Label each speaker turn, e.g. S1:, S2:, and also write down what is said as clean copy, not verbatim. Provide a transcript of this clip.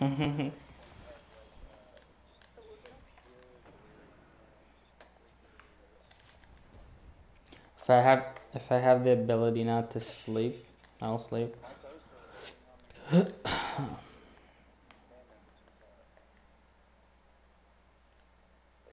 S1: If I have the ability not to sleep, I'll sleep.